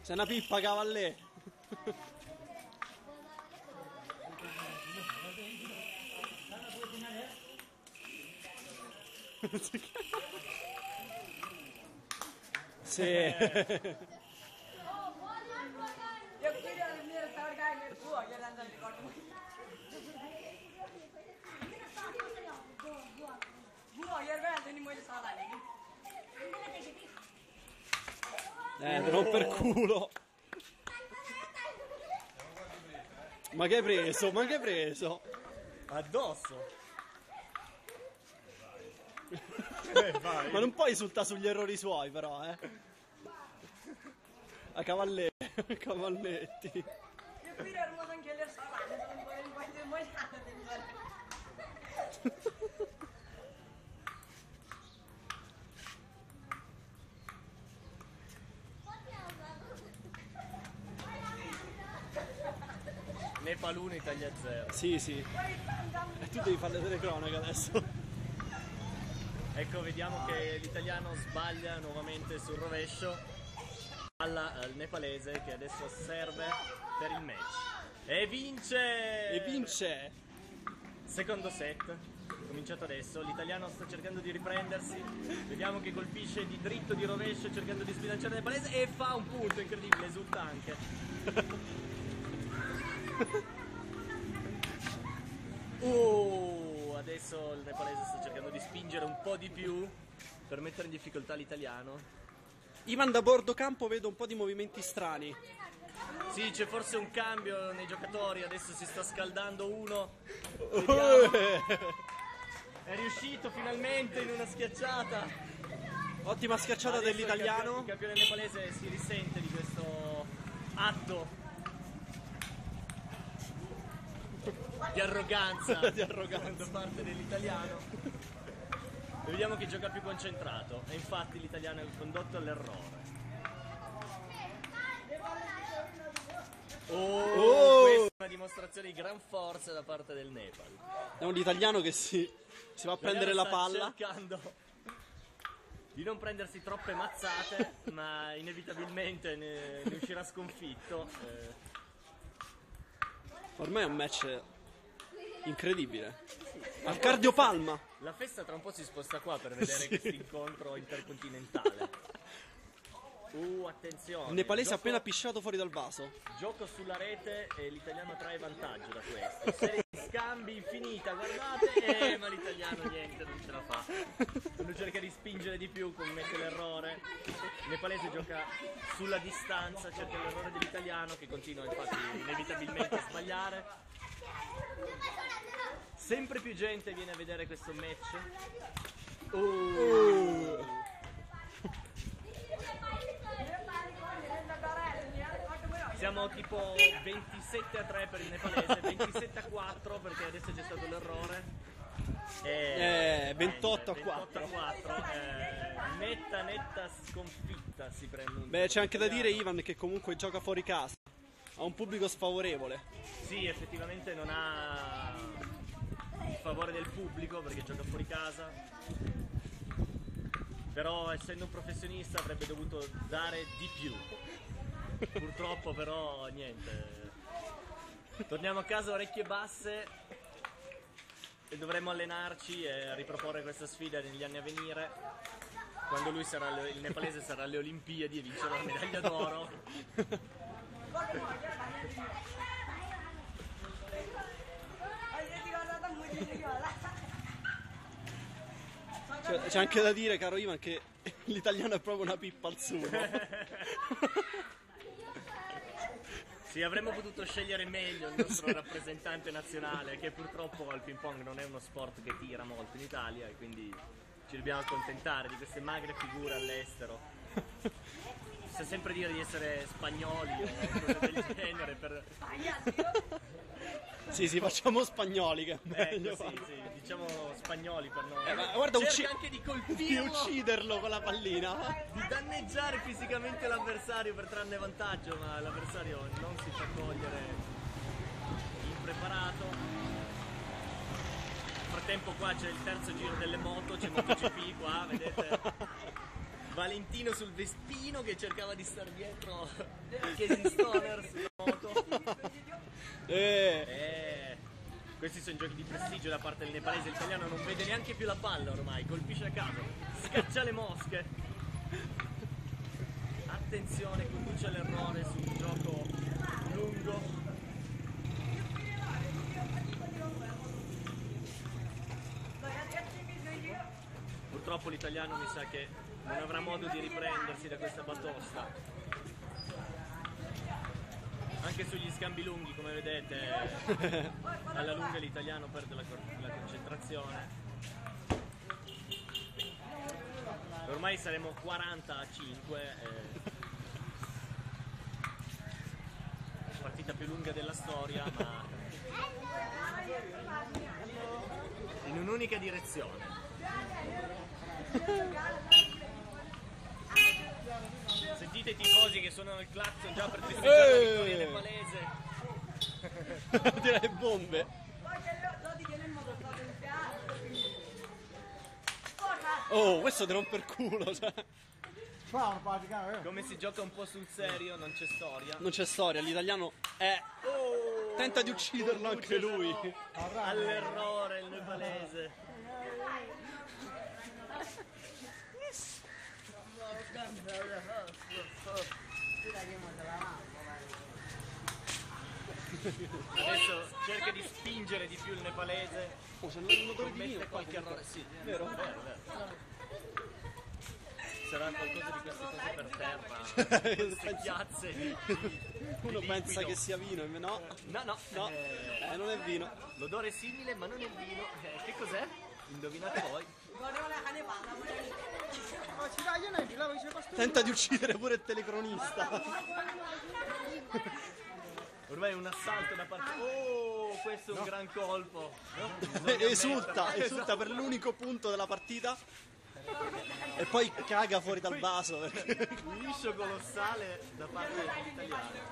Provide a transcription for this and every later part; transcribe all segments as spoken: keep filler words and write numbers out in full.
C'è una pippa, Cavallè. Sì. Io queria venire a caricare il tuo, io andavo a ricordare. Buo, io vedo di moglie salare. Eh, te romper culo. Ma che hai preso? Ma che hai preso? Addosso. Eh, vai. Ma non puoi insultare sugli errori suoi, però, eh. A Cavallè, Cavalletti. Io queria arrivare anche alle salare, non voglio in quanto moglie Nepal uno, Italia zero. Sì, sì. E tu devi fare le telecronache adesso. Ecco, vediamo che l'italiano sbaglia nuovamente sul rovescio. Palla al nepalese che adesso serve per il match. E vince! E vince! Secondo set, cominciato adesso. L'italiano sta cercando di riprendersi. Vediamo che colpisce di dritto, di rovescio, cercando di sbilanciare il nepalese e fa un punto incredibile, esulta anche. Oh, adesso il nepalese sta cercando di spingere un po' di più per mettere in difficoltà l'italiano. Ivan da bordo campo vedo un po' di movimenti strani. Sì, c'è forse un cambio nei giocatori, adesso si sta scaldando uno. Vediamo. È riuscito finalmente in una schiacciata. Ottima schiacciata Adesso dell'italiano. Il campione, il campione nepalese si risente di questo atto di arroganza, Di arroganza da parte dell'italiano. E vediamo chi gioca più concentrato. E infatti l'italiano è condotto all'errore. Oh, Oh! Questa è una dimostrazione di gran forza da parte del Nepal. È un italiano che si, si va a prendere la L'italiano palla. sta cercando di non prendersi troppe mazzate, ma inevitabilmente ne, ne uscirà sconfitto. Eh, Ormai è un match incredibile. Al cardiopalma. La festa tra un po' si sposta qua per vedere questo incontro intercontinentale. Uh, attenzione. Il nepalese ha Gioco- appena pisciato fuori dal vaso. Gioco sulla rete e l'italiano trae vantaggio da questo. Serie di scambi infinita, guardate, eh, ma l'italiano niente, non ce la fa. Quando cerca di spingere di più, commette l'errore. Il nepalese gioca sulla distanza, cerca l'errore dell'italiano che continua infatti inevitabilmente a sbagliare. Sempre più gente viene a vedere questo match. Uh. Siamo tipo ventisette a tre per il nepalese, ventisette a quattro perché adesso c'è stato l'errore. Eh, ventotto a quattro. ventotto a quattro, eh, netta netta sconfitta si prende un. Beh, c'è anche da dire, Ivan, che comunque gioca fuori casa. Ha un pubblico sfavorevole. Sì, effettivamente non ha il favore del pubblico perché gioca fuori casa. Però essendo un professionista avrebbe dovuto dare di più. Purtroppo però niente. Torniamo a casa orecchie basse e dovremo allenarci e riproporre questa sfida negli anni a venire. Quando lui sarà alle- il nepalese sarà alle Olimpiadi e vincerà la medaglia d'oro. C'è, c'è anche da dire, caro Ivan, che l'italiano è proprio una pippa al suo. Sì, avremmo potuto scegliere meglio il nostro rappresentante nazionale, che purtroppo al ping pong non è uno sport che tira molto in Italia e quindi ci dobbiamo accontentare di queste magre figure all'estero. Sa sempre dire di essere spagnoli o cose del genere per... Sì, sì, facciamo spagnoli, che è meglio. Ecco, sì, sì, diciamo spagnoli per noi. Eh, ma guarda, cerca ucci- anche di di colpirlo, ucciderlo con la pallina. di danneggiare fisicamente l'avversario per trarne vantaggio, ma l'avversario non si fa cogliere impreparato. Nel frattempo qua c'è il terzo giro delle moto, c'è MotoGP qua, vedete? Valentino sul Vespino che cercava di star dietro Casey Stoner sulla moto. Eh. Eh, questi sono giochi di prestigio da parte del nepalese. L'italiano non vede neanche più la palla ormai, colpisce a caso, scaccia le mosche. Attenzione, conduce all'errore su un gioco lungo. Purtroppo l'italiano mi sa che non avrà modo di riprendersi da questa batosta. Anche sugli scambi lunghi, come vedete, alla lunga l'italiano perde la, la concentrazione. Ormai saremo quaranta a cinque. Eh. Partita più lunga della storia, ma in un'unica direzione. Sentite i tifosi che suonano il clacson già per festeggiare la vittoria nepalese. Direi bombe. Oh, questo ti rompe il culo, cioè. Come si gioca un po' sul serio, non c'è storia. Non c'è storia, l'italiano è... Oh, Tenta di ucciderlo anche lui. all'errore il nepalese. Adesso cerca di spingere di più il nepalese. Oh, se non è un motore di Commette mio, qualche errore, sì, vero? vero, vero. Sarà qualcosa di queste cose per terra, queste piazze di, Uno di pensa liquido. che sia vino, e no, No, no, no, eh, eh, non è vino. l'odore è simile ma non è vino. Eh, che cos'è? Indovinate voi. Tenta di uccidere pure il telecronista. Ormai è un assalto da parte... Oh, questo è un gran colpo. No? Esulta, esulta per l'unico punto della partita. E poi caga fuori dal vaso. Perché... Liscio colossale da parte dell'italiano.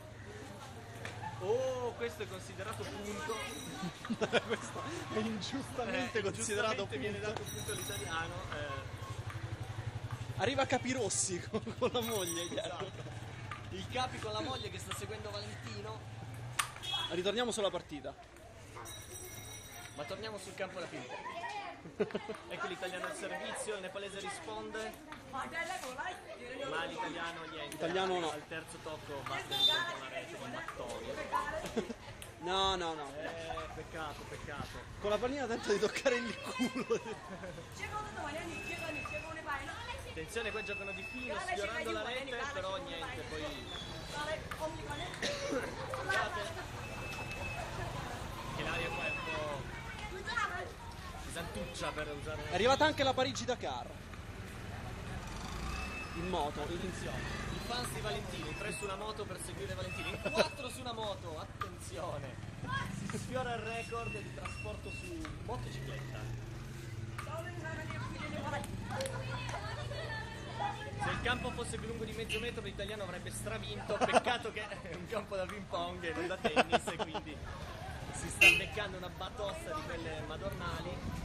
Oh, questo è considerato punto. Questo è ingiustamente Eh, considerato giustamente viene punto. dato punto all'italiano. Eh, Arriva Capirossi con, con la moglie dietro. esatto. Il Capi con la moglie che sta seguendo Valentino. Ritorniamo sulla partita. Ma torniamo sul campo da ping pong. Ecco l'italiano al servizio, il nepalese risponde, ma l'italiano niente. L'italiano no. Al terzo tocco batte contro la rete di mattoni. No, no, no. Eh, peccato, peccato. Con la pallina tenta di toccare il culo. Attenzione, qua giocano di fino, sfiorando la rete, però niente, poi... Scusate. Che l'aria qua è un po' pesantuccia per usare... È arrivata anche la Parigi-Dakar. In moto, attenzione. I fans di Valentino, in tre su una moto per seguire Valentino, in quattro su una moto, attenzione! Si sfiora il record di trasporto su motocicletta. Se il campo fosse più lungo di mezzo metro l'italiano avrebbe stravinto, peccato che è un campo da ping pong e non da tennis e quindi si sta beccando una batosta di quelle madornali.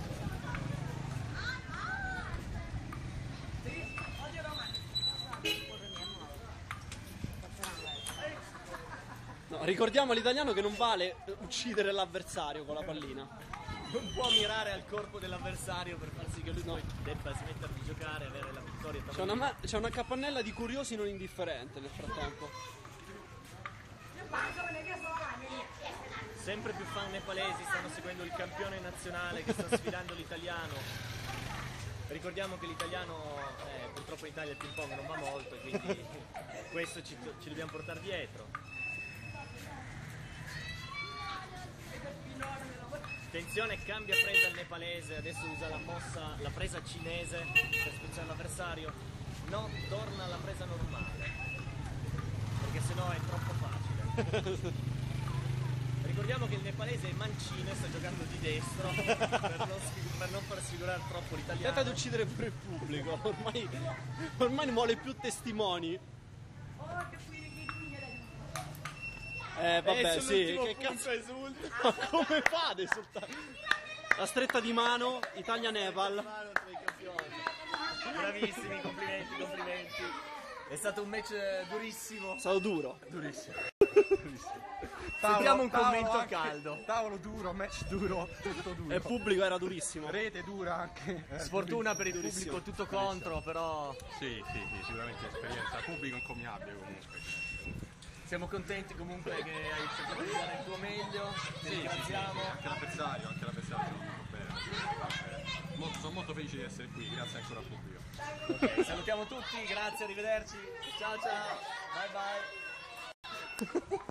No, ricordiamo all'italiano che non vale uccidere l'avversario con la pallina. Non può mirare al corpo dell'avversario per far sì che lui poi debba smettere di giocare e avere la vittoria. C'è una, ma- c'è una capannella di curiosi non indifferente nel frattempo. Sempre più fan nepalesi stanno seguendo il campione nazionale che sta sfidando l'italiano. Ricordiamo che l'italiano, eh, purtroppo in Italia il ping pong non va molto, quindi questo ci, ci dobbiamo portare dietro. Attenzione, cambia presa il nepalese, adesso usa la mossa, la presa cinese per spiazzare l'avversario. No, torna alla presa normale, perché sennò è troppo facile. Ricordiamo che il nepalese è mancino e sta giocando di destro per non, sfigu- per non far sfigurare troppo l'italiano. Tenta di uccidere pure il pubblico. Ormai, ormai ne vuole più testimoni. Eh vabbè, E sì, sull'ultimo che punto cazzo esulta. Ma come fa ad esultare? La stretta di mano, Italia-Nepal. Mano tra i campioni. Bravissimi, complimenti, complimenti. È stato un match eh, durissimo. È stato duro. Durissimo. Sentiamo un tavolo commento anche- caldo. Tavolo duro, match duro, tutto duro. E il pubblico era durissimo. Rete dura anche. eh, Sfortuna per il durissimo. pubblico, tutto contro, però Sì, sì, sì, sicuramente esperienza. Pubblico incommiabile comunque. siamo contenti comunque che hai cercato di dare il tuo meglio. Ti ringraziamo. Anche l'avversario, anche l'avversario sono molto bene. Eh, molto- sono molto felice di essere qui, grazie ancora al pubblico. Ok, salutiamo tutti, grazie, arrivederci. Ciao ciao. Bye bye.